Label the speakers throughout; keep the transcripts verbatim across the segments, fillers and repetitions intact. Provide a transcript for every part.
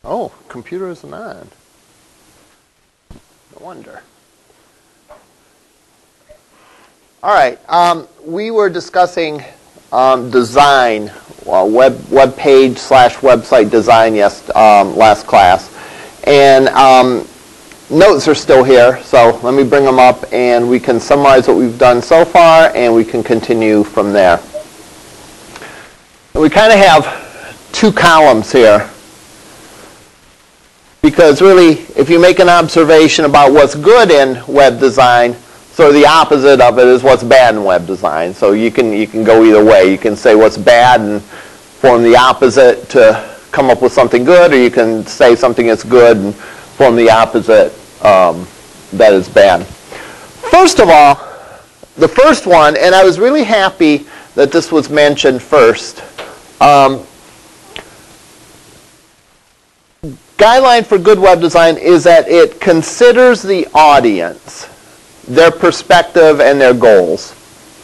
Speaker 1: Oh, computer isn't on. No wonder. All right. Um, we were discussing um, design, uh, web web page slash website design yes um, last class, and um, notes are still here. So let me bring them up, and we can summarize what we've done so far, and we can continue from there. We kind of have two columns here. Because really, if you make an observation about what's good in web design, sort of the opposite of it is what's bad in web design. So you can, you can go either way. You can say what's bad and form the opposite to come up with something good, or you can say something that's good and form the opposite um, that is bad. First of all, the first one, and I was really happy that this was mentioned first. Um, Guideline for good web design is that it considers the audience, their perspective, and their goals.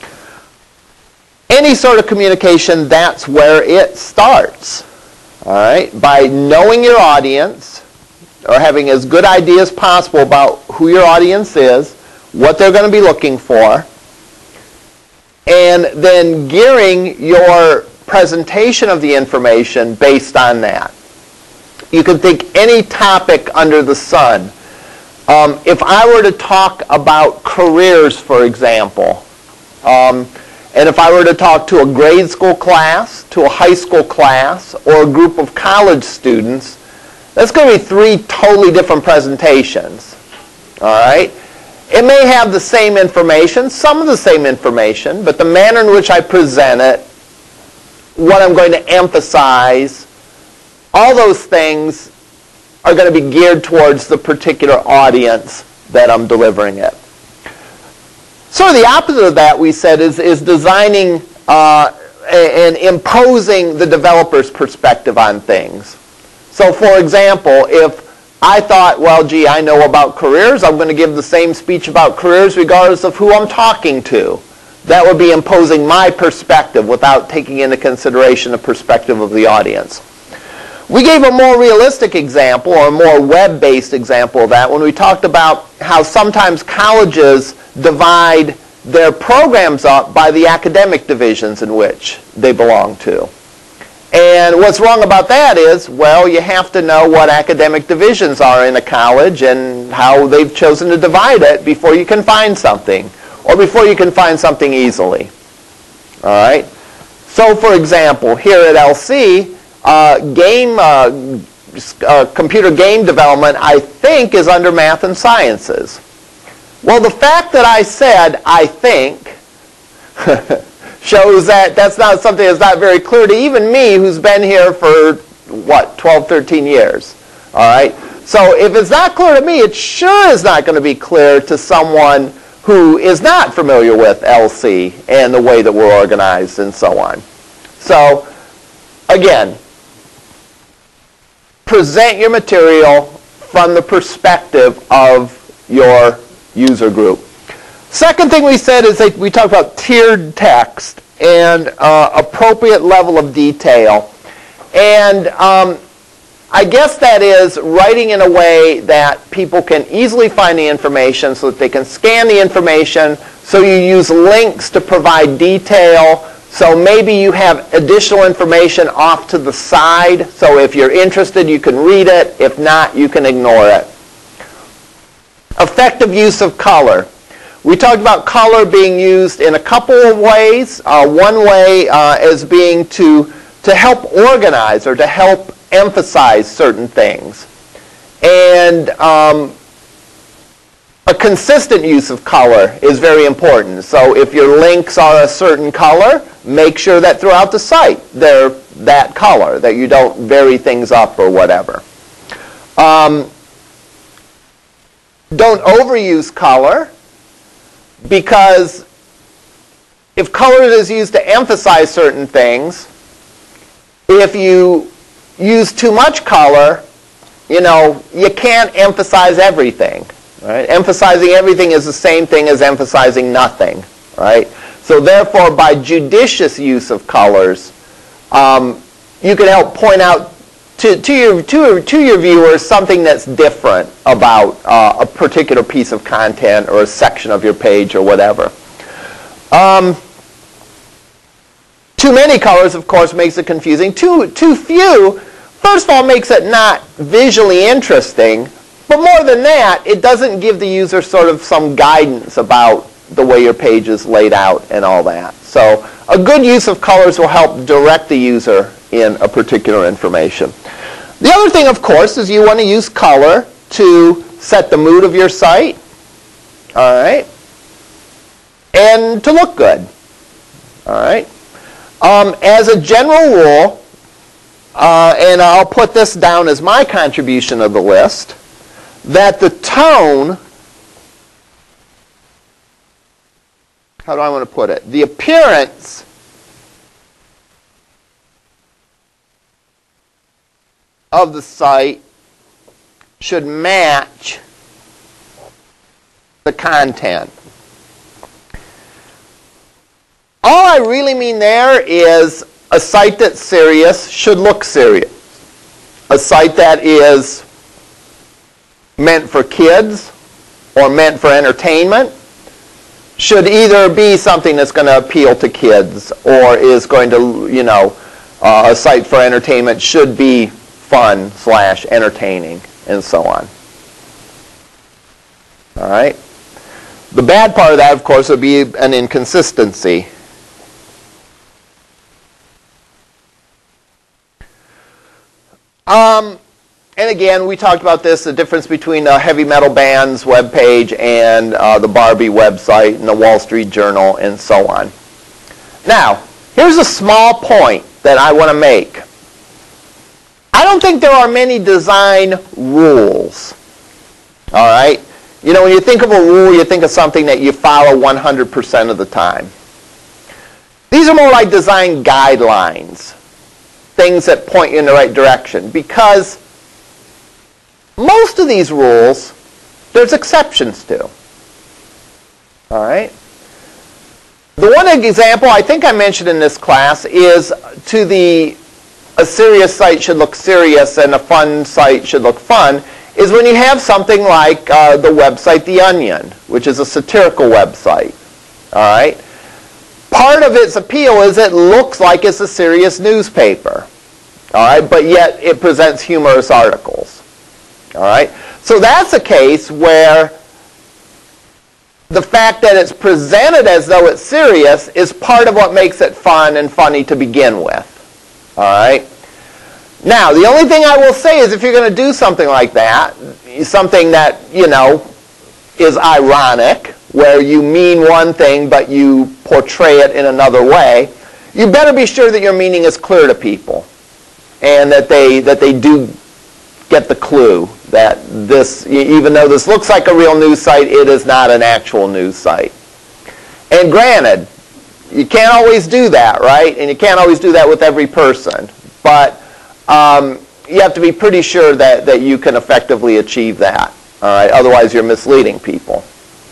Speaker 1: Any sort of communication, that's where it starts. All right? By knowing your audience, or having as good idea as possible about who your audience is, what they're going to be looking for, and then gearing your presentation of the information based on that. You can think any topic under the sun. Um, if I were to talk about careers, for example, um, and if I were to talk to a grade school class, to a high school class, or a group of college students, that's going to be three totally different presentations. All right? It may have the same information, some of the same information, but the manner in which I present it, what I'm going to emphasize, all those things are going to be geared towards the particular audience that I'm delivering it. Sort of the opposite of that, we said, is, is designing uh, and imposing the developer's perspective on things. So for example, if I thought, well, gee, I know about careers, I'm going to give the same speech about careers regardless of who I'm talking to. That would be imposing my perspective without taking into consideration the perspective of the audience. We gave a more realistic example, or a more web-based example of that, when we talked about how sometimes colleges divide their programs up by the academic divisions in which they belong to. And what's wrong about that is, well, you have to know what academic divisions are in a college and how they've chosen to divide it before you can find something, or before you can find something easily. All right? So, for example, here at L C, Uh, game, uh, uh, computer game development, I think, is under math and sciences. Well, the fact that I said, I think, shows that that's not something that's not very clear to even me, who's been here for, what, twelve, thirteen years. All right? So if it's not clear to me, it sure is not going to be clear to someone who is not familiar with L C and the way that we're organized and so on. So, again, present your material from the perspective of your user group. Second thing we said is that we talked about tiered text and uh, appropriate level of detail. And um, I guess that is writing in a way that people can easily find the information so that they can scan the information. So you use links to provide detail. So maybe you have additional information off to the side. So if you're interested, you can read it. If not, you can ignore it. Effective use of color. We talked about color being used in a couple of ways. Uh, one way uh, is being to, to help organize or to help emphasize certain things. And um, a consistent use of color is very important. So if your links are a certain color, make sure that throughout the site they're that color, that you don't vary things up or whatever. Um, don't overuse color, because if color is used to emphasize certain things, if you use too much color, you know, you can't emphasize everything. Right? Emphasizing everything is the same thing as emphasizing nothing. Right? So therefore, by judicious use of colors, um, you can help point out to, to, your, to, to your viewers something that's different about uh, a particular piece of content or a section of your page or whatever. Um, too many colors, of course, makes it confusing. Too, too few, first of all, makes it not visually interesting. But more than that, it doesn't give the user sort of some guidance about the way your page is laid out and all that. So a good use of colors will help direct the user in a particular information. The other thing, of course, is you want to use color to set the mood of your site, all right, and to look good, all right. Um, as a general rule, uh, and I'll put this down as my contribution of the list, that the tone, how do I want to put it? The appearance of the site should match the content. All I really mean there is a site that's serious should look serious. A site that is meant for kids or meant for entertainment should either be something that's going to appeal to kids or is going to, you know, uh, a site for entertainment should be fun slash entertaining and so on. All right. The bad part of that, of course, would be an inconsistency. Um, And again, we talked about this, the difference between the Heavy Metal Band's webpage and uh, the Barbie website and the Wall Street Journal and so on. Now, here's a small point that I want to make. I don't think there are many design rules. All right? You know, when you think of a rule, you think of something that you follow one hundred percent of the time. These are more like design guidelines, things that point you in the right direction, because most of these rules, there's exceptions to. All right? The one example I think I mentioned in this class is to the a serious site should look serious and a fun site should look fun, is when you have something like uh, the website The Onion, which is a satirical website. All right? Part of its appeal is it looks like it's a serious newspaper. All right? But yet it presents humorous articles. All right? So that's a case where the fact that it's presented as though it's serious is part of what makes it fun and funny to begin with. All right? Now, the only thing I will say is if you're going to do something like that, something that, you know, is ironic, where you mean one thing but you portray it in another way, you better be sure that your meaning is clear to people and that they, that they do get the clue that this, even though this looks like a real news site, it is not an actual news site. And granted, you can't always do that, right? And you can't always do that with every person. But um, you have to be pretty sure that, that you can effectively achieve that. All right? Otherwise, you're misleading people.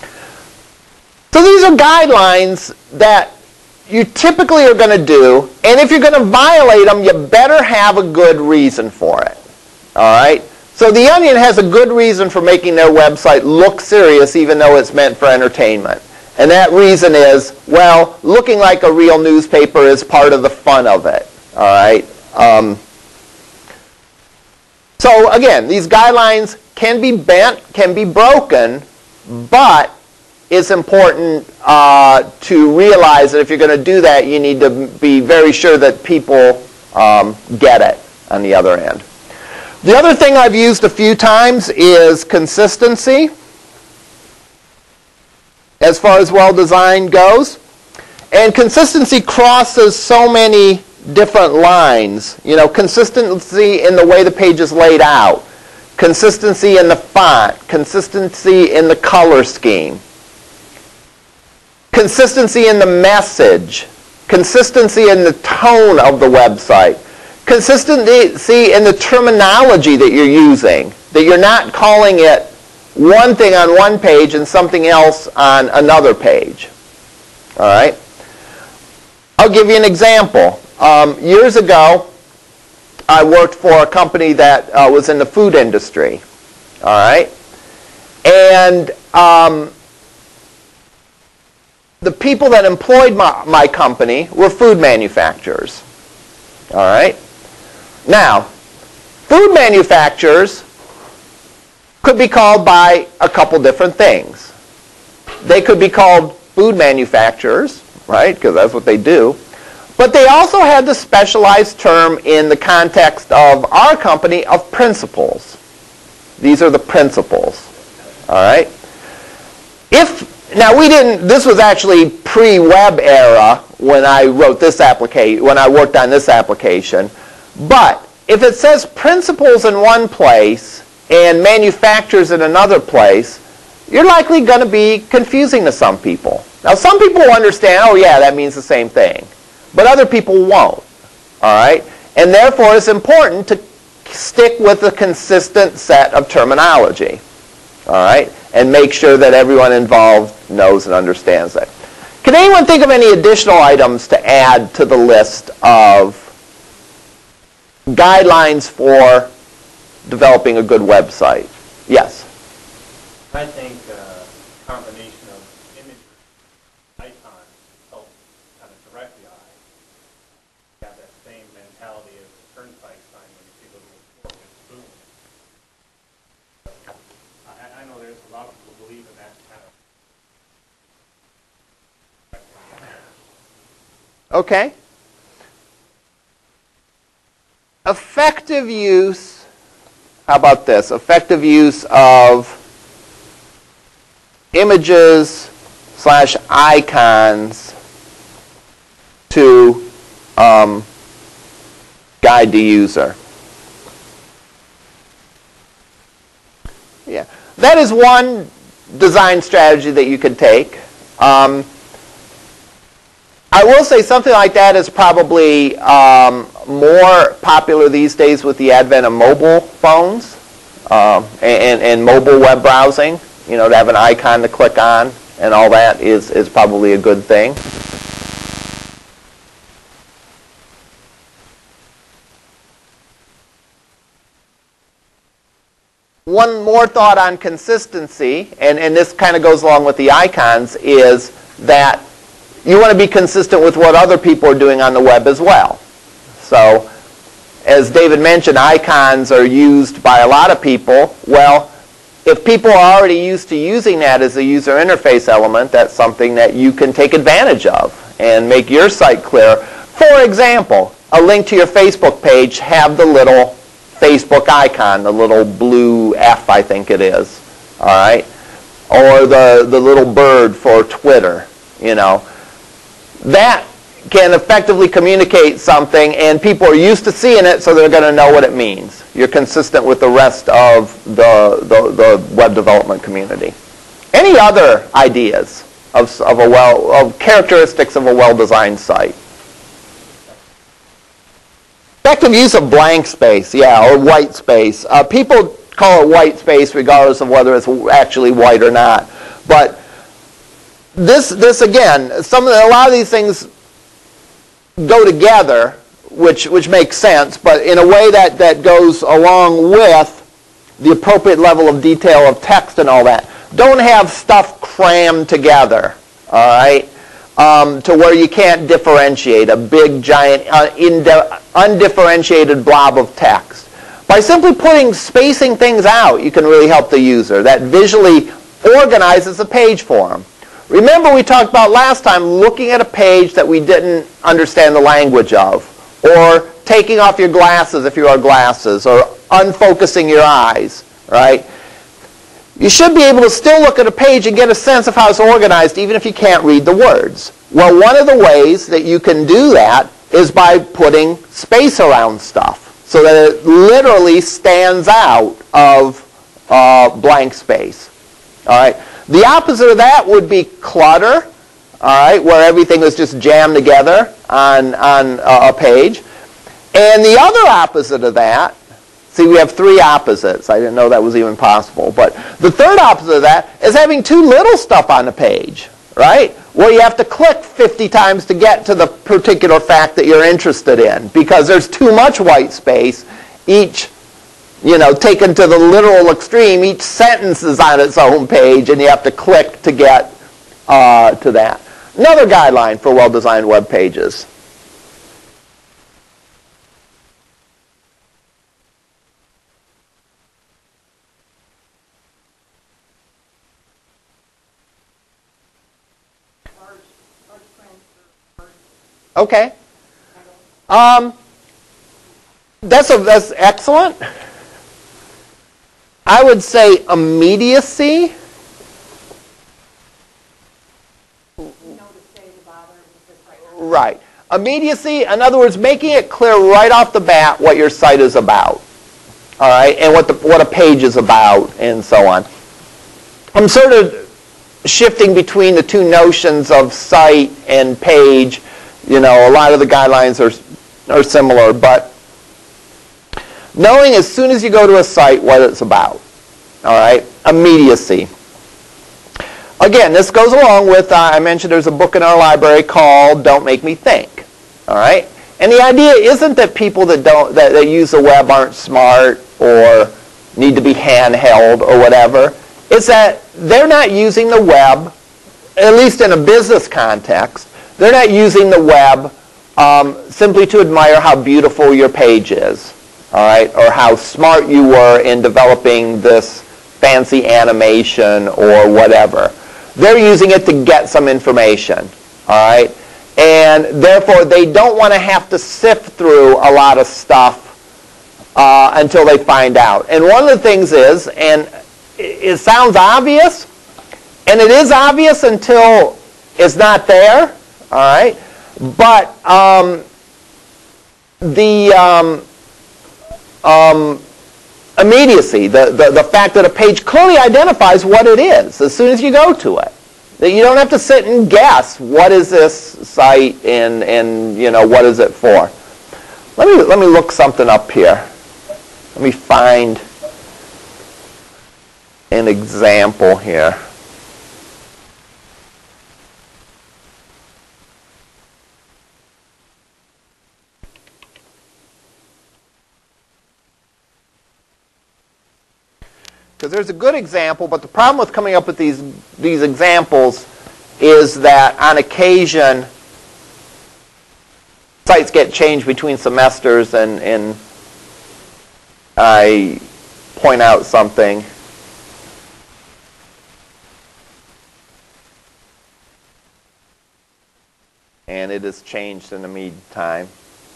Speaker 1: So these are guidelines that you typically are going to do. And if you're going to violate them, you better have a good reason for it. All right? So The Onion has a good reason for making their website look serious even though it's meant for entertainment. And that reason is, well, looking like a real newspaper is part of the fun of it. All right? Um, so again, these guidelines can be bent, can be broken, but it's important uh, to realize that if you're going to do that, you need to be very sure that people um, get it on the other end. The other thing I've used a few times is consistency as far as well-designed goes. And consistency crosses so many different lines. You know, consistency in the way the page is laid out, consistency in the font, consistency in the color scheme, consistency in the message, consistency in the tone of the website, consistency in the terminology that you're using, that you're not calling it one thing on one page and something else on another page. All right? I'll give you an example. Um, years ago, I worked for a company that uh, was in the food industry. All right? And um, the people that employed my, my company were food manufacturers. All right? Now, food manufacturers could be called by a couple different things. They could be called food manufacturers, right, because that's what they do. But they also had the specialized term in the context of our company of principals. These are the principals. All right? If, now we didn't, this was actually pre-web era when I wrote this application, when I worked on this application. But if it says principals in one place and manufacturers in another place, you're likely going to be confusing to some people. Now some people will understand, oh yeah, that means the same thing. But other people won't. All right? And therefore it's important to stick with a consistent set of terminology. All right? And make sure that everyone involved knows and understands that. Can anyone think of any additional items to add to the list of guidelines for developing a good website? Yes?
Speaker 2: I think uh, a combination of images, icons, help kind of direct the eye. You have that same mentality as the turnpike sign when you see the little fork with spoon. I, I know there's a lot of people who believe in that kind of.
Speaker 1: Okay. Effective use, how about this? Effective use of images slash icons to um, guide the user. Yeah, that is one design strategy that you could take. Um, I will say something like that is probably um, more popular these days with the advent of mobile phones um, and, and mobile web browsing. You know, to have an icon to click on and all that is, is probably a good thing. One more thought on consistency, and, and this kind of goes along with the icons, is that you want to be consistent with what other people are doing on the web as well. So, as David mentioned, icons are used by a lot of people. Well, if people are already used to using that as a user interface element, that's something that you can take advantage of and make your site clear. For example, a link to your Facebook page have the little Facebook icon, the little blue F, I think it is, all right? Or the, the little bird for Twitter, you know. That can effectively communicate something, and people are used to seeing it, so they're going to know what it means. You're consistent with the rest of the, the, the web development community. Any other ideas of, of, a well, of characteristics of a well-designed site? Effective use of blank space, yeah, or white space. Uh, people call it white space regardless of whether it's actually white or not. But this, this again, some of the, a lot of these things go together, which, which makes sense, but in a way that, that goes along with the appropriate level of detail of text and all that. Don't have stuff crammed together, all right, um, to where you can't differentiate a big, giant, uh, inde- undifferentiated blob of text. By simply putting, spacing things out, you can really help the user. That visually organizes the page for them. Remember we talked about last time looking at a page that we didn't understand the language of, or taking off your glasses if you wear glasses, or unfocusing your eyes, right? You should be able to still look at a page and get a sense of how it's organized even if you can't read the words. Well, one of the ways that you can do that is by putting space around stuff so that it literally stands out of uh, blank space. All right. The opposite of that would be clutter, all right, where everything is just jammed together on, on a page. And the other opposite of that, see, we have three opposites. I didn't know that was even possible. But the third opposite of that is having too little stuff on the page, right? Well, you have to click fifty times to get to the particular fact that you're interested in because there's too much white space. Each, you know, taken to the literal extreme, each sentence is on its own page, and you have to click to get uh, to that. Another guideline for well-designed web pages. Okay. Um, that's, a, that's excellent. I would say immediacy. Right. Immediacy, in other words, making it clear right off the bat what your site is about. All right, and what, the, what a page is about, and so on. I'm sort of shifting between the two notions of site and page. You know, a lot of the guidelines are, are similar, but knowing as soon as you go to a site what it's about. All right, immediacy. Again, this goes along with, uh, I mentioned there's a book in our library called Don't Make Me Think. All right, and the idea isn't that people that don't that, that use the web aren't smart or need to be handheld or whatever. It's that they're not using the web, at least in a business context. They're not using the web um, simply to admire how beautiful your page is, all right, or how smart you were in developing this fancy animation or whatever. They're using it to get some information, all right, and therefore they don't want to have to sift through a lot of stuff uh, until they find out. And one of the things is, and it sounds obvious, and it is obvious until it's not there. All right, but um, the um, um, immediacy, the, the, the fact that a page clearly identifies what it is as soon as you go to it. That you don't have to sit and guess, what is this site and, and you know, what is it for? Let me, let me look something up here. Let me find an example here. Because there's a good example, but the problem with coming up with these, these examples is that on occasion sites get changed between semesters and, and I point out something. And it is changed in the meantime.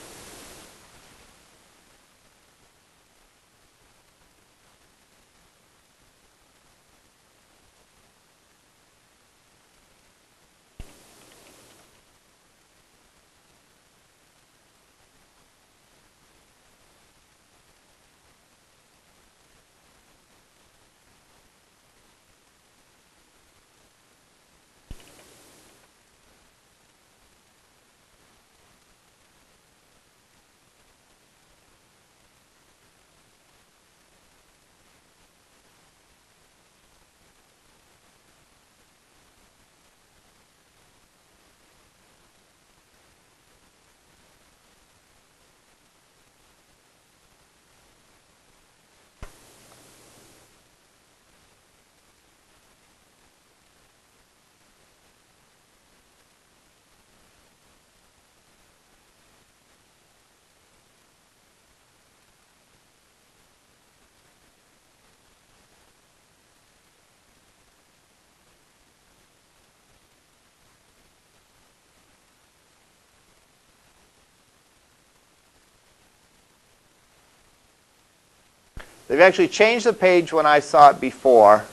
Speaker 1: They've actually changed the page when I saw it before,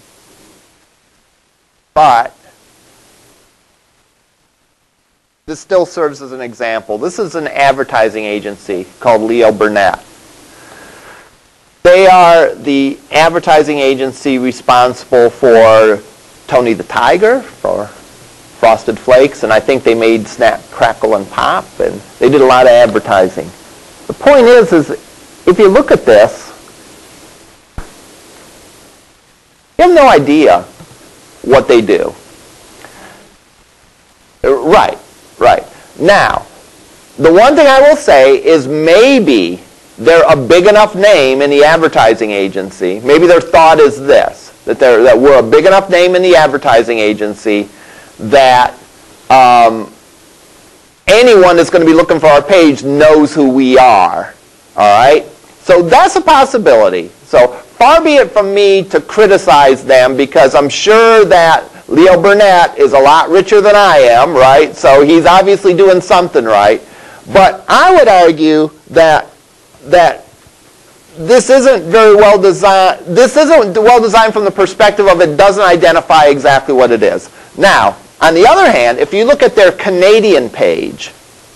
Speaker 1: but this still serves as an example. This is an advertising agency called Leo Burnett. They are the advertising agency responsible for Tony the Tiger, for Frosted Flakes, and I think they made Snap, Crackle, and Pop, and they did a lot of advertising. The point is, is if you look at this, you have no idea what they do. Right, right. Now, the one thing I will say is maybe they're a big enough name in the advertising agency. Maybe their thought is this, that, they're, that we're a big enough name in the advertising agency that um, anyone that's going to be looking for our page knows who we are. All right? So that's a possibility. So far be it from me to criticize them, because I'm sure that Leo Burnett is a lot richer than I am, right? So he's obviously doing something right. But I would argue that that this isn't very well designed. This isn't well designed from the perspective of it doesn't identify exactly what it is. Now, on the other hand, if you look at their Canadian page,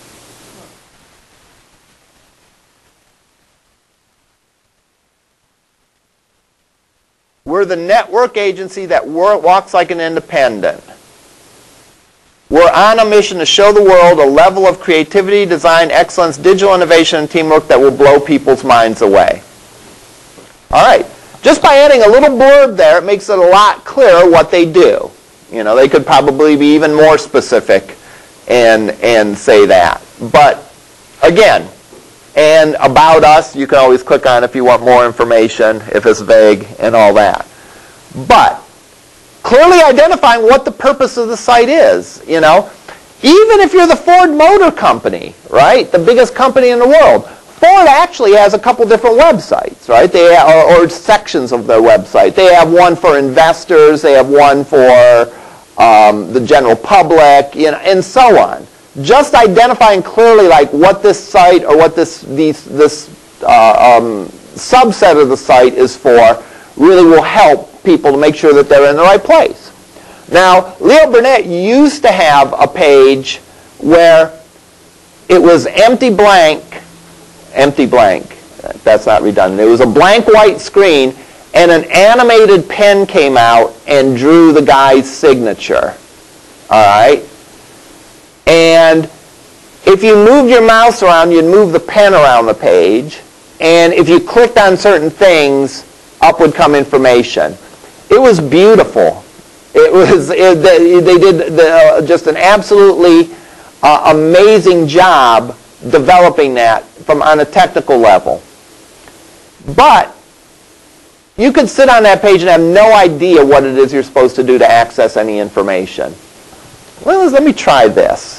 Speaker 1: we're the network agency that walks like an independent. We're on a mission to show the world a level of creativity, design, excellence, digital innovation, and teamwork that will blow people's minds away. All right. Just by adding a little blurb there, it makes it a lot clearer what they do. You know, they could probably be even more specific and, and say that. But, again, and about us, you can always click on if you want more information, if it's vague, and all that. But clearly identifying what the purpose of the site is, you know. Even if you're the Ford Motor Company, right, the biggest company in the world, Ford actually has a couple different websites, right, they have, or, or sections of their website. They have one for investors, they have one for um, the general public, you know, and so on. Just identifying clearly like what this site or what this, these, this uh, um, subset of the site is for really will help people to make sure that they're in the right place. Now, Leo Burnett used to have a page where it was empty blank, empty blank, that's not redundant. It was a blank white screen, and an animated pen came out and drew the guy's signature. All right? And if you moved your mouse around, you'd move the pen around the page, and if you clicked on certain things, up would come information. It was beautiful. It was it, they, they did the, uh, just an absolutely uh, amazing job developing that from on a technical level. But you could sit on that page and have no idea what it is you're supposed to do to access any information. Well, let me try this.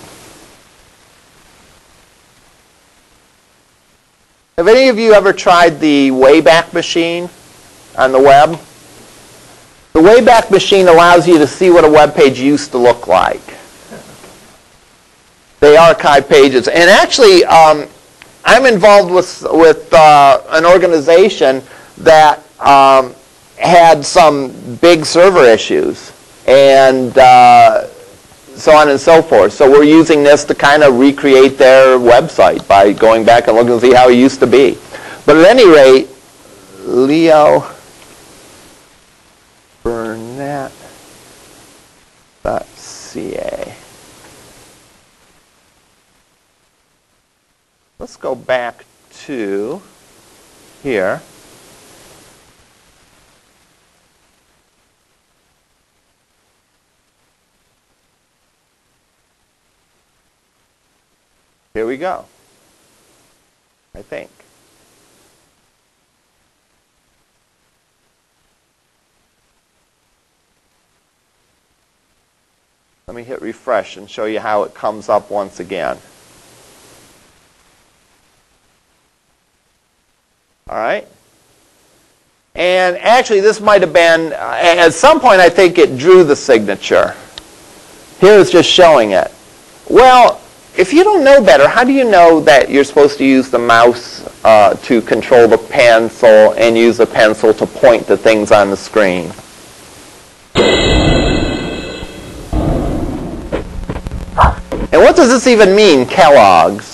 Speaker 1: Have any of you ever tried the Wayback Machine on the web? The Wayback Machine allows you to see what a web page used to look like. They archive pages. And actually, um, I'm involved with, with uh, an organization that um, had some big server issues and uh, so on and so forth. So we're using this to kind of recreate their website by going back and looking to see how it used to be. But at any rate, Leo Burnett dot C A. Let's go back to here. Here we go, I think. Let me hit refresh and show you how it comes up once again. All right? And actually, this might have been, uh, at some point, I think it drew the signature. Here it's just showing it. Well, if you don't know better, how do you know that you're supposed to use the mouse uh, to control the pencil and use the pencil to point to things on the screen? And what does this even mean, Kellogg's?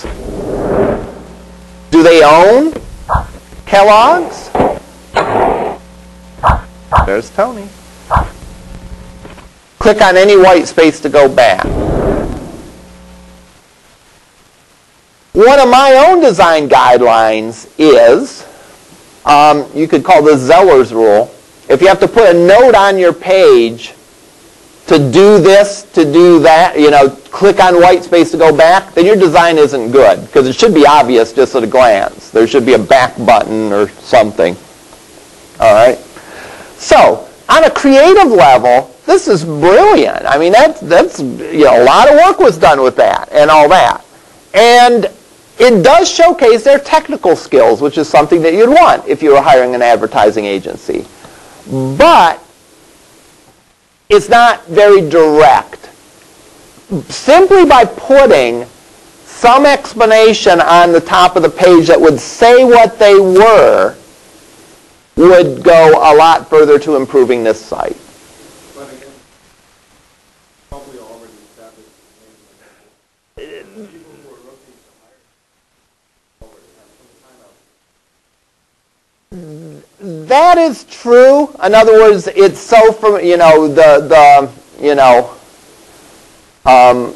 Speaker 1: Do they own Kellogg's? There's Tony. Click on any white space to go back. One of my own design guidelines is, um, you could call this Zeller's rule. If you have to put a note on your page to do this, to do that, you know, click on white space to go back, then your design isn't good, because it should be obvious just at a glance. There should be a back button or something. All right? So, on a creative level, this is brilliant. I mean, that's, that's, you know, a lot of work was done with that and all that. And it does showcase their technical skills, which is something that you'd want if you were hiring an advertising agency. But it's not very direct. Simply by putting some explanation on the top of the page that would say what they were would go a lot further to improving this site.
Speaker 2: But again, probably already established people who are looking to hire already have some time out.
Speaker 1: That is true. In other words, it's so from, you know, the, the you know, um,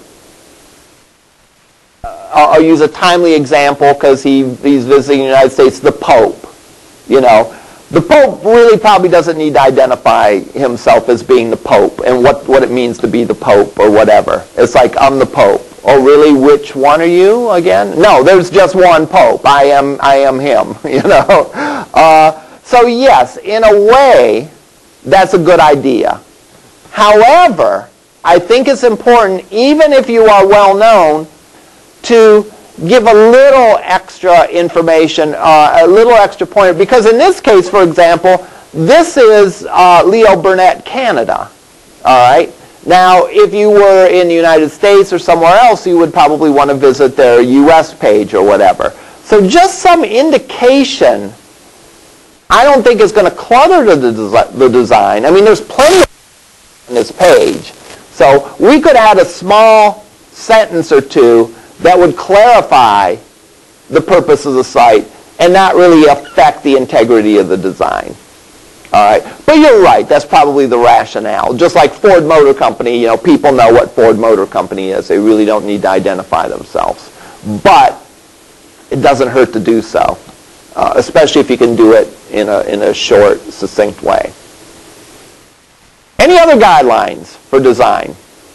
Speaker 1: I'll, I'll use a timely example because he, he's visiting the United States, the Pope. You know, the Pope really probably doesn't need to identify himself as being the Pope and what, what it means to be the Pope or whatever. It's like, I'm the Pope. Oh, really? Which one are you again? No, there's just one Pope. I am, I am him, you know. Uh, so yes, in a way, that's a good idea. However, I think it's important, even if you are well known, to give a little extra information, uh, a little extra pointer. Because in this case, for example, this is uh, Leo Burnett, Canada. All right. Now, if you were in the United States or somewhere else, you would probably want to visit their U S page or whatever. So just some indication, I don't think is going to clutter the, desi the design. I mean, there's plenty of on this page. So we could add a small sentence or two that would clarify the purpose of the site and not really affect the integrity of the design. All right, but you're right. That's probably the rationale. Just like Ford Motor Company, you know, people know what Ford Motor Company is. They really don't need to identify themselves. But it doesn't hurt to do so, uh, especially if you can do it in a in a short, succinct way. Any other guidelines for design?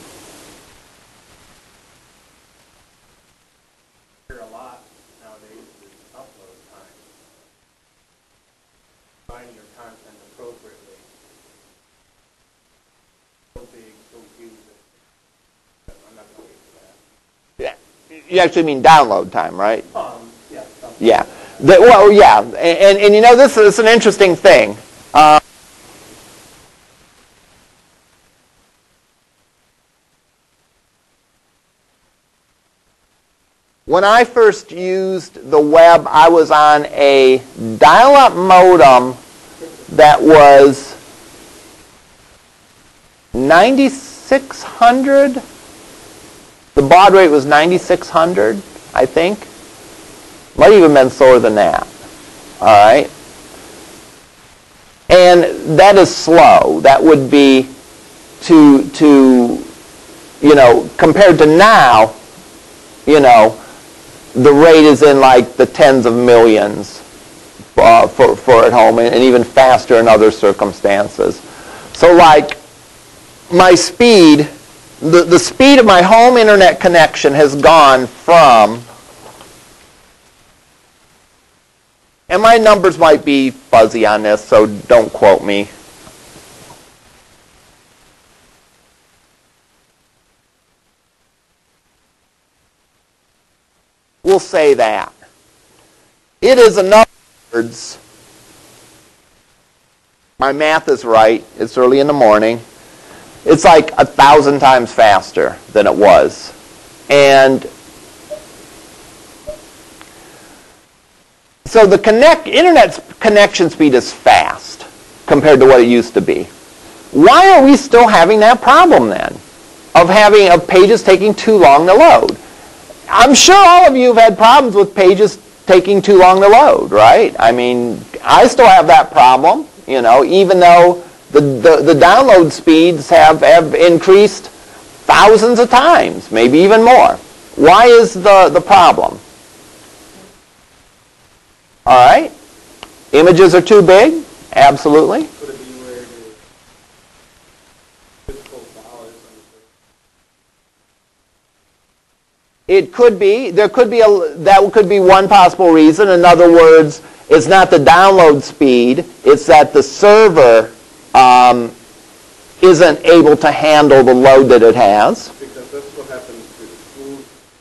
Speaker 2: A lot nowadays is upload time. Finding your content appropriately. So big, so huge. I'm not going to wait for that.
Speaker 1: Yeah, you actually mean download time, right?
Speaker 2: Um, yeah.
Speaker 1: Yeah. The, well, yeah, and, and, and you know, this is an interesting thing. Uh, when I first used the web, I was on a dial-up modem that was ninety-six hundred. The baud rate was ninety-six hundred, I think. Might even been slower than that. All right. And that is slow. That would be to, to you know, compared to now, you know, the rate is in like the tens of millions uh, for, for at home, and, and even faster in other circumstances. So like my speed, the, the speed of my home internet connection has gone from, and my numbers might be fuzzy on this, so don't quote me. We'll say that. It is, in other words, my math is right, it's early in the morning, it's like a thousand times faster than it was. And so the connect, internet connection speed is fast compared to what it used to be. Why are we still having that problem then of having of pages taking too long to load? I'm sure all of you have had problems with pages taking too long to load, right? I mean, I still have that problem, you know, even though the, the, the download speeds have, have increased thousands of times, maybe even more. Why is the, the problem? All right. Images are too big? Absolutely.
Speaker 2: Could it be where the physical file is
Speaker 1: It could be. There could be a, that could be one possible reason. In other words, it's not the download speed. It's that the server um, isn't able to handle the load that it has.
Speaker 3: Because that's what happens to the schools.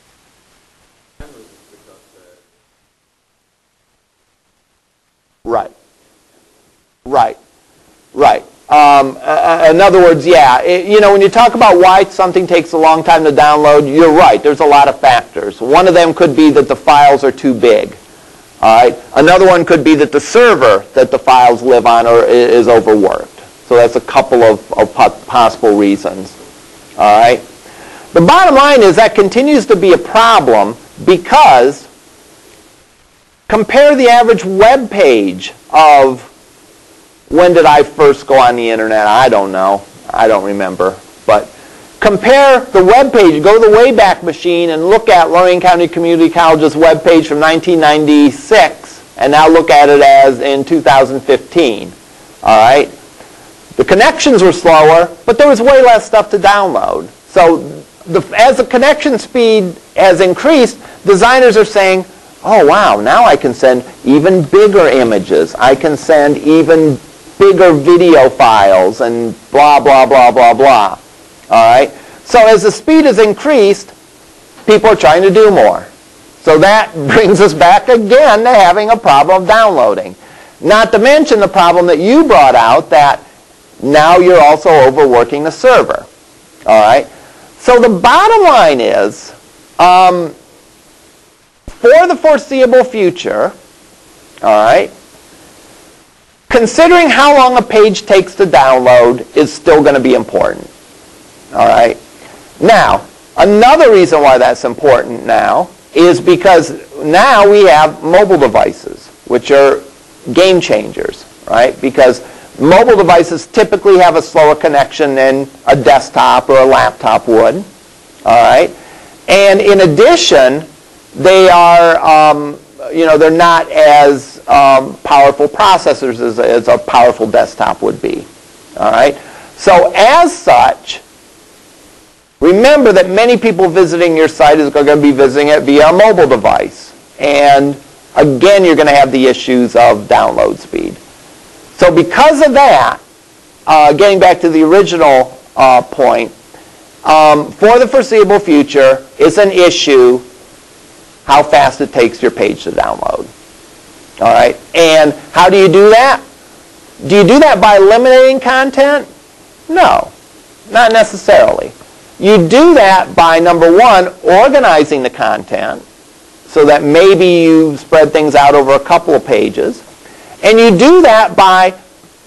Speaker 1: Right. Right. Right. Um, uh, in other words, yeah, it, you know, when you talk about why something takes a long time to download, you're right. There's a lot of factors. One of them could be that the files are too big. All right. Another one could be that the server that the files live on or is overworked. So that's a couple of, of possible reasons. All right. The bottom line is that continues to be a problem because compare the average web page of when did I first go on the internet? I don't know. I don't remember. But compare the web page. Go to the Wayback Machine and look at Lorain County Community College's web page from nineteen ninety-six, and now look at it as in two thousand fifteen. All right. The connections were slower, but there was way less stuff to download. So the, as the connection speed has increased, designers are saying, oh, wow, now I can send even bigger images. I can send even bigger video files and blah, blah, blah, blah, blah. All right? So as the speed has increased, people are trying to do more. So that brings us back again to having a problem of downloading. Not to mention the problem that you brought out that now you're also overworking the server. All right? So the bottom line is, um, for the foreseeable future, all right, considering how long a page takes to download is still going to be important. All right? Now, another reason why that's important now is because now we have mobile devices, which are game changers, right? Because mobile devices typically have a slower connection than a desktop or a laptop would. All right? And in addition, they are, um, you know, they're not as um, powerful processors as, as a powerful desktop would be. All right? So as such, remember that many people visiting your site is going to be visiting it via a mobile device. And again, you're going to have the issues of download speed. So because of that, uh, getting back to the original uh, point, um, for the foreseeable future, it's an issue how fast it takes your page to download. All right? And how do you do that? Do you do that by eliminating content? No, not necessarily. You do that by, number one, organizing the content so that maybe you spread things out over a couple of pages. And you do that by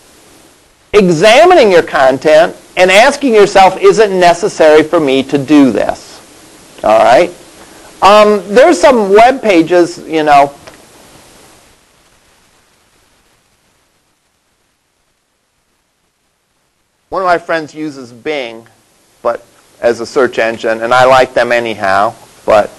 Speaker 1: examining your content and asking yourself, is it necessary for me to do this? All right? Um, there's some web pages, you know. One of my friends uses Bing, but as a search engine, and I like them anyhow. But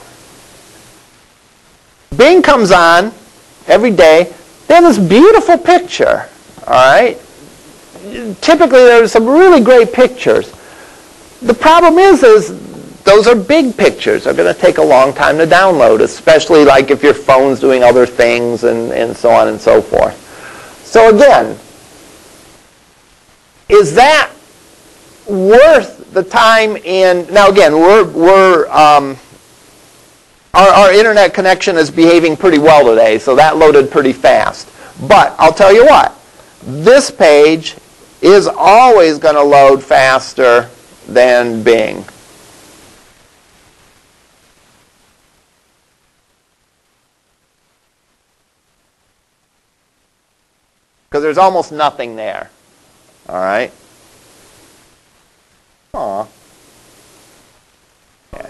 Speaker 1: Bing comes on every day. They have this beautiful picture. All right. Typically, there's some really great pictures. The problem is, is those are big pictures. They're going to take a long time to download, especially like if your phone's doing other things and, and so on and so forth. So again, is that worth the time in, now again, we're, we're um, our, our internet connection is behaving pretty well today, so that loaded pretty fast. But I'll tell you what, this page is always going to load faster than Bing. Because there's almost nothing there. All right? Aw. Yeah.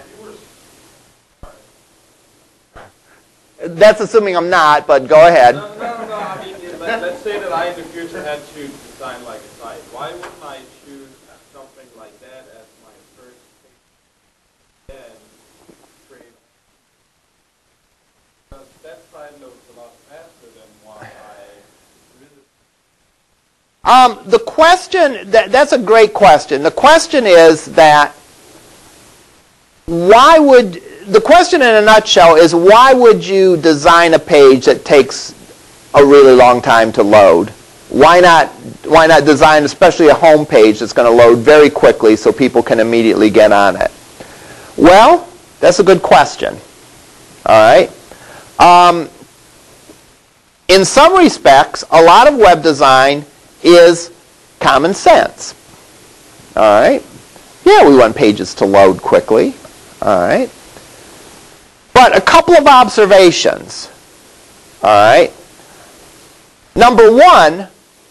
Speaker 1: That's assuming I'm not, but go ahead.
Speaker 3: No, no, no. I mean, let, let's say that I in the future had to design like a site. Why wouldn't I choose something like that as my first page? Then create. Because that site loads a lot faster than what I really.
Speaker 1: Um, the question, that, that's a great question. The question is that why would the question in a nutshell is, why would you design a page that takes a really long time to load? Why not, why not design especially a home page that's going to load very quickly so people can immediately get on it? Well, that's a good question. All right. Um, in some respects, a lot of web design is common sense. All right. Yeah, we want pages to load quickly. All right. But a couple of observations. All right. Number one,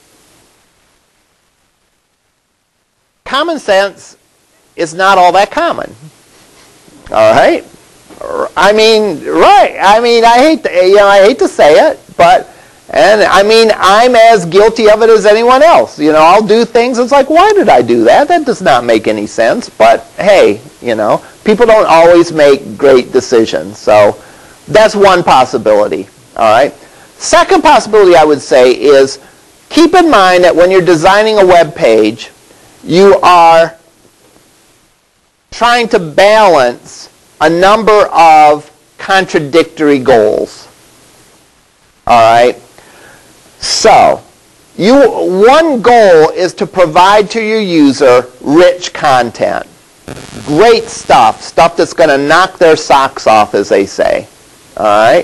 Speaker 1: common sense is not all that common. All right. I mean, right. I mean, I hate to, you know, I hate to say it, but, and I mean, I'm as guilty of it as anyone else. You know, I'll do things, it's like, why did I do that? That does not make any sense. But hey, you know, people don't always make great decisions. So that's one possibility. All right. Second possibility I would say is, keep in mind that when you're designing a web page, you are trying to balance a number of contradictory goals. All right? So, you, one goal is to provide to your user rich content. Great stuff, stuff that's going to knock their socks off, as they say. All right?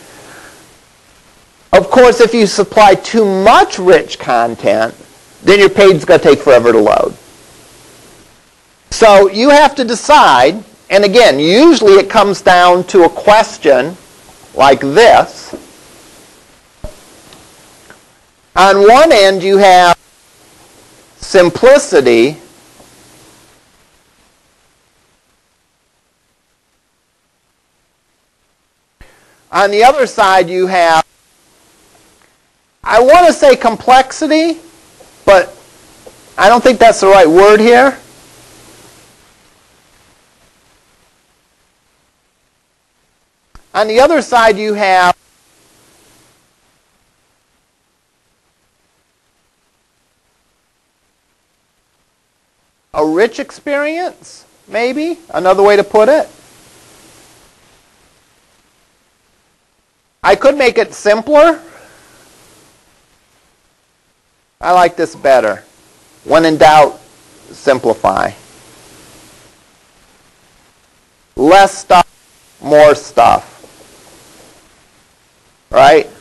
Speaker 1: Of course, if you supply too much rich content, then your page is going to take forever to load. So you have to decide, and again, usually it comes down to a question like this. On one end, you have simplicity. On the other side, you have, I want to say complexity, but I don't think that's the right word here. On the other side, you have a rich experience, maybe, another way to put it. I could make it simpler. I like this better. When in doubt, simplify. Less stuff, more stuff. Right?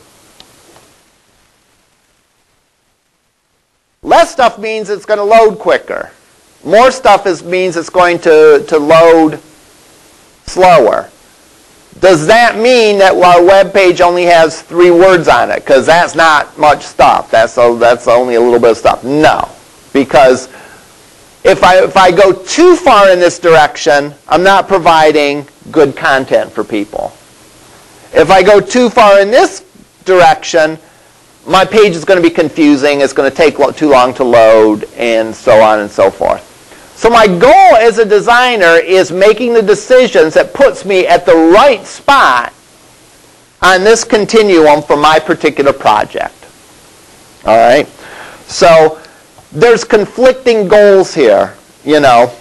Speaker 1: Less stuff means it's going to load quicker. More stuff is, means it's going to, to load slower. Does that mean that our web page only has three words on it? Because that's not much stuff. That's, a, that's only a little bit of stuff. No. Because if I, if I go too far in this direction, I'm not providing good content for people. If I go too far in this direction, my page is going to be confusing, it's going to take too long to load, and so on and so forth. So my goal as a designer is making the decisions that puts me at the right spot on this continuum for my particular project. All right? So there's conflicting goals here, you know.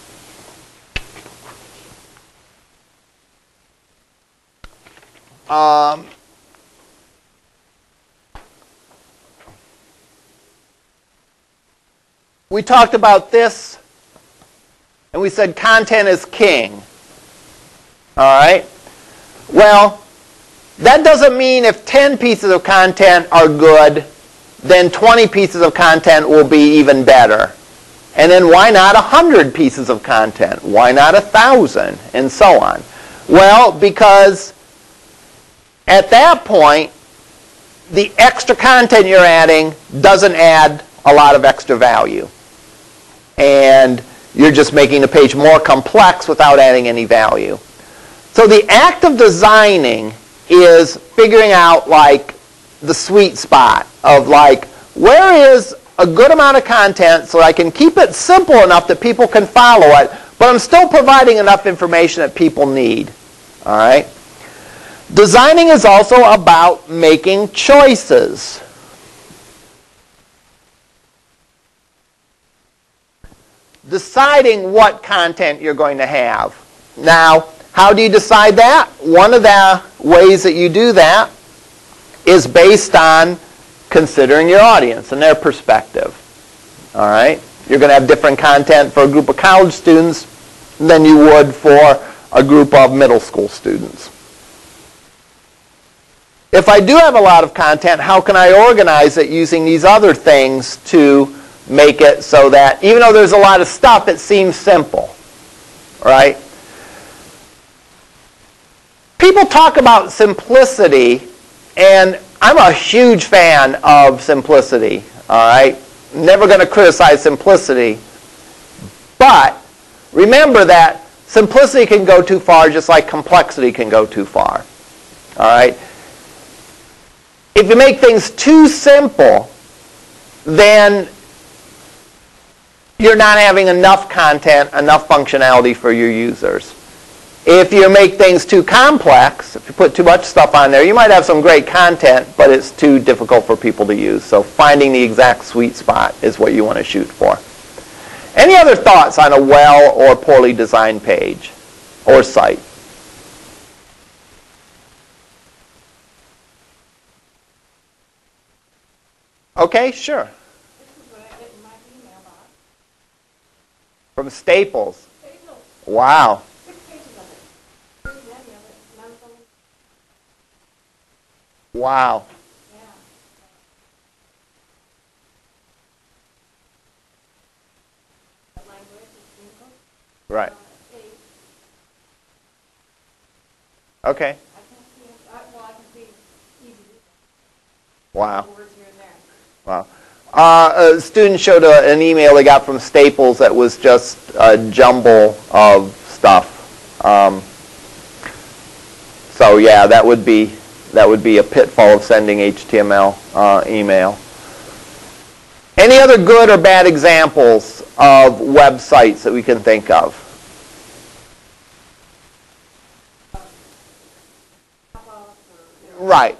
Speaker 1: Um, we talked about this, and we said content is king. All right? Well, that doesn't mean if ten pieces of content are good, then twenty pieces of content will be even better. And then why not one hundred pieces of content? Why not one thousand? And so on. Well, because at that point, the extra content you're adding doesn't add a lot of extra value. And you're just making the page more complex without adding any value. So the act of designing is figuring out like the sweet spot of like, where is a good amount of content so I can keep it simple enough that people can follow it, but I'm still providing enough information that people need. All right? Designing is also about making choices. Deciding what content you're going to have. Now, How do you decide that? One of the ways that you do that is based on considering your audience and their perspective. All right? You're going to have different content for a group of college students than you would for a group of middle school students. If I do have a lot of content, how can I organize it using these other things to make it so that even though there's a lot of stuff, it seems simple, right? People talk about simplicity, and I'm a huge fan of simplicity, all right? Never going to criticize simplicity, but remember that simplicity can go too far just like complexity can go too far, all right? If you make things too simple, then you're not having enough content, enough functionality for your users. If you make things too complex, if you put too much stuff on there, you might have some great content, but it's too difficult for people to use. So finding the exact sweet spot is what you want to shoot for. Any other thoughts on a well or poorly designed page or site? Okay, sure.
Speaker 4: This is what I get in my email box.
Speaker 1: From Staples.
Speaker 4: Staples.
Speaker 1: Wow.
Speaker 4: Six pages of it. Pretty many of it. None of them.
Speaker 1: Wow.
Speaker 4: Yeah. The language is simple.
Speaker 1: Right.
Speaker 4: Uh, eight.
Speaker 1: Okay.
Speaker 4: I can see, I, well, I can see easy
Speaker 1: Wow.
Speaker 4: words here and there.
Speaker 1: Wow. Uh, a student showed a, an email they got from Staples that was just a jumble of stuff. Um, so yeah, that would be that would be a pitfall of sending H T M L uh, email. Any other good or bad examples of websites that we can think of? Right.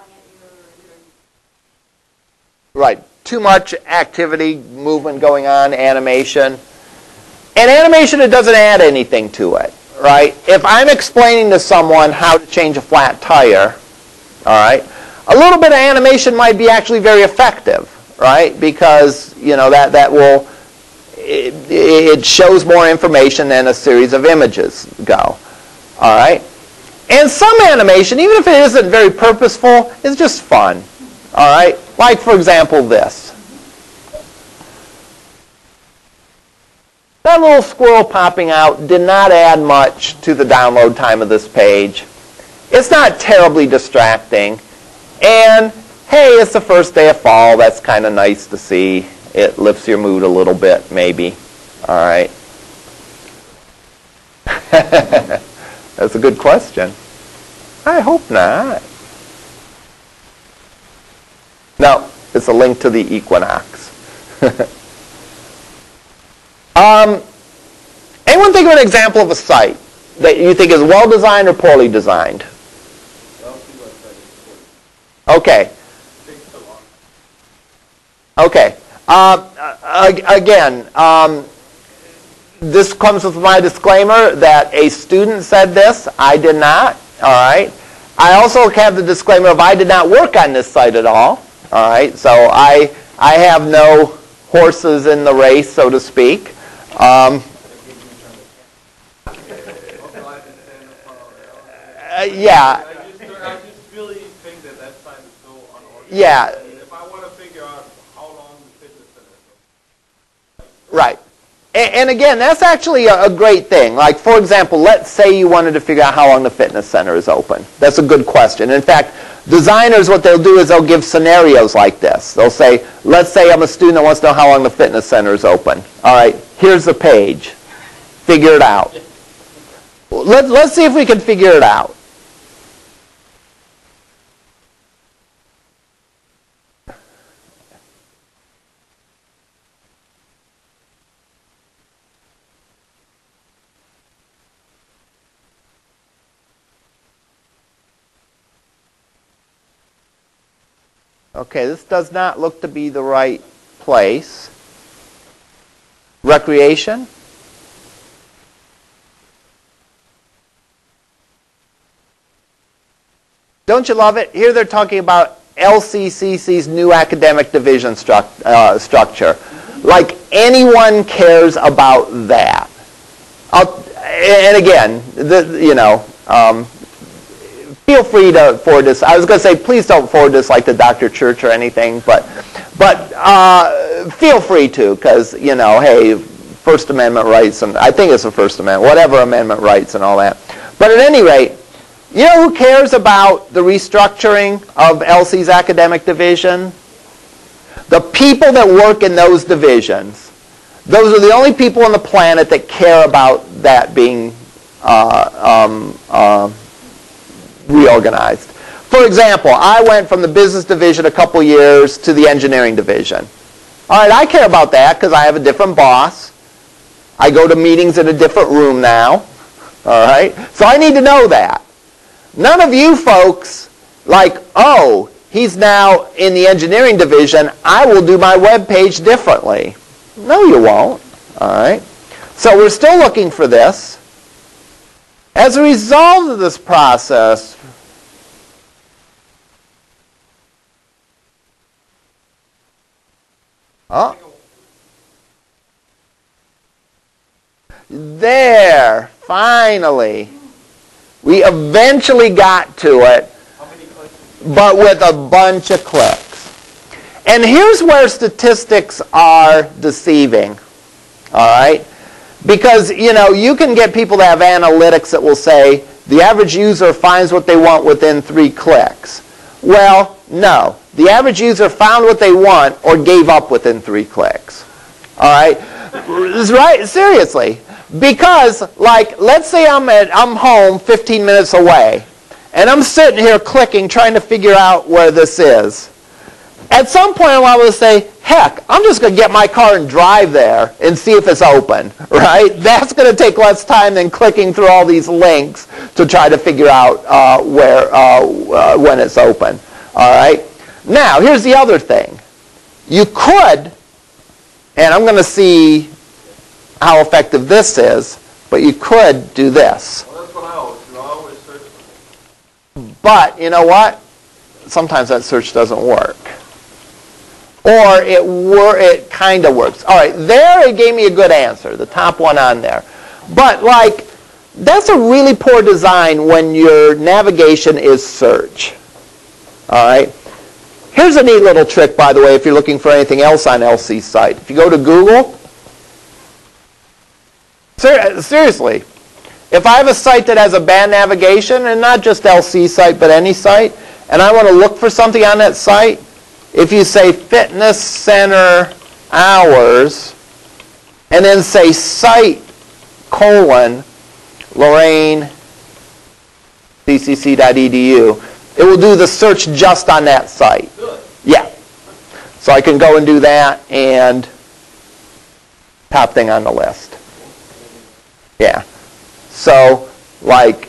Speaker 1: Right. Too much activity, movement going on, animation. And animation, it doesn't add anything to it, right? If I'm explaining to someone how to change a flat tire, all right, a little bit of animation might be actually very effective, right? Because, you know, that, that will, it, it shows more information than a series of images go, all right? And some animation, even if it isn't very purposeful, is just fun, all right? Like, for example, this. That little squirrel popping out did not add much to the download time of this page. It's not terribly distracting. And, hey, it's the first day of fall. That's kind of nice to see. It lifts your mood a little bit, maybe. All right. That's a good question. I hope not. No, it's a link to the equinox. um, anyone think of an example of a site that you think is well designed or poorly designed? Okay. Okay. Uh, again, um, this comes with my disclaimer that a student said this. I did not. All right. I also have the disclaimer of I did not work on this site at all. All right. So I I have no horses in the race, so to speak. Um, uh, yeah.
Speaker 3: I just, I just really think that that site is so unorganized.
Speaker 1: Yeah.
Speaker 3: I mean, if I want to figure out how long the fitness center is.
Speaker 1: Right. And, and again, that's actually a, a great thing. Like, for example, let's say you wanted to figure out how long the fitness center is open. That's a good question. In fact, designers, what they'll do is they'll give scenarios like this. They'll say, let's say I'm a student that wants to know how long the fitness center is open. All right, here's the page. Figure it out. Let's, let's see if we can figure it out. Okay, this does not look to be the right place. Recreation? Don't you love it? Here they're talking about L C C C's new academic division struct, uh, structure. Like anyone cares about that. I'll, and again, the, you know, um, feel free to forward this. I was going to say, please don't forward this like to Doctor Church or anything, but but uh, feel free to, because, you know, hey, First Amendment rights, and I think it's the First Amendment, whatever amendment rights and all that. But at any rate, you know who cares about the restructuring of L C's academic division? The people that work in those divisions. Those are the only people on the planet that care about that being uh, um, uh, reorganized. For example, I went from the business division a couple years to the engineering division. All right, I care about that because I have a different boss. I go to meetings in a different room now. All right, so I need to know that. None of you folks like, oh, he's now in the engineering division, I will do my web page differently. No, you won't. All right, so we're still looking for this. As a result of this process, oh, there, finally. We eventually got to it, but with a bunch of clicks. And here's where statistics are deceiving, all right? Because, you know, you can get people to have analytics that will say the average user finds what they want within three clicks. Well, no. The average user found what they want or gave up within three clicks, all right? Right? Seriously. Because, like, let's say I'm at I'm home fifteen minutes away, and I'm sitting here clicking, trying to figure out where this is. At some point, I will say, heck, I'm just going to get my car and drive there and see if it's open, right? That's going to take less time than clicking through all these links to try to figure out uh, where uh, uh, when it's open, all right? Now, here's the other thing. You could, and I'm going to see how effective this is, but you could do this.
Speaker 3: Well, that's what I always do. I always search for it.
Speaker 1: But you know what? Sometimes that search doesn't work. Or it wor it kind of works. All right, there it gave me a good answer, the top one on there. But like, that's a really poor design when your navigation is search. All right? Here's a neat little trick, by the way, if you're looking for anything else on L C's site. If you go to Google, ser seriously, if I have a site that has a bad navigation, and not just L C site, but any site, and I want to look for something on that site, if you say fitness center hours, and then say site colon Lorain C C C dot E D U, it will do the search just on that site.
Speaker 3: Good.
Speaker 1: Yeah. So I can go and do that, and top thing on the list. Yeah. So, like,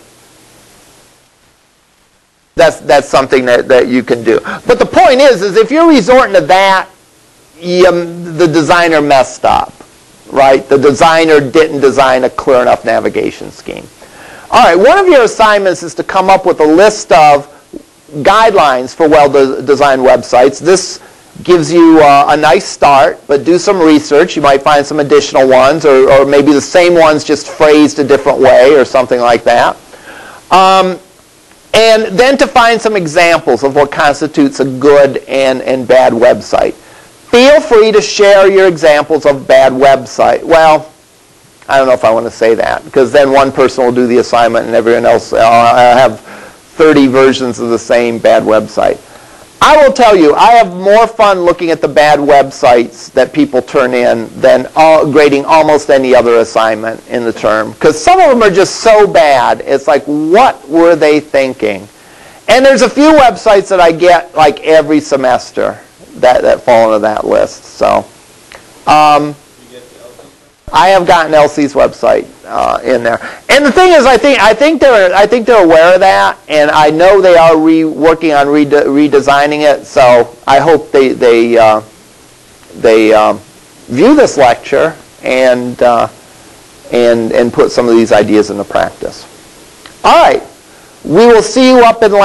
Speaker 1: that's that's something that, that you can do. But the point is, is if you're resorting to that, you, the designer messed up, right? The designer didn't design a clear enough navigation scheme. All right, one of your assignments is to come up with a list of guidelines for well-designed websites. This gives you uh, a nice start, but do some research. You might find some additional ones, or, or maybe the same ones just phrased a different way or something like that. Um, and then to find some examples of what constitutes a good and, and bad website. Feel free to share your examples of bad website. Well, I don't know if I want to say that, because then one person will do the assignment and everyone else uh, have thirty versions of the same bad website. I will tell you, I have more fun looking at the bad websites that people turn in than all, grading almost any other assignment in the term. Because some of them are just so bad, it's like, what were they thinking? And there's a few websites that I get like every semester that, that fall into that list. So um, I have gotten L C's website uh, in there, and the thing is, I think I think they're I think they're aware of that, and I know they are re working on rede redesigning it. So I hope they they uh, they um, view this lecture and uh, and and put some of these ideas into practice. All right, we will see you up in lab.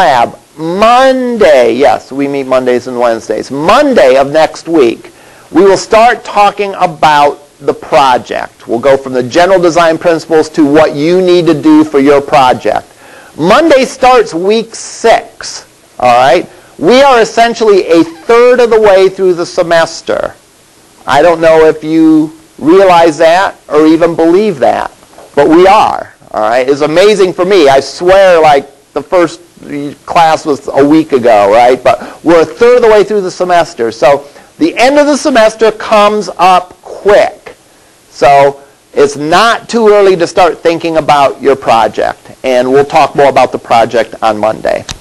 Speaker 1: Monday, yes, we meet Mondays and Wednesdays. Monday of next week, we will start talking about the project. We'll go from the general design principles to what you need to do for your project. Monday starts week six, all right? We are essentially a third of the way through the semester. I don't know if you realize that or even believe that, but we are, all right? It's amazing for me. I swear like the first class was a week ago, right? But we're a third of the way through the semester. So the end of the semester comes up quick. So it's not too early to start thinking about your project. And we'll talk more about the project on Monday.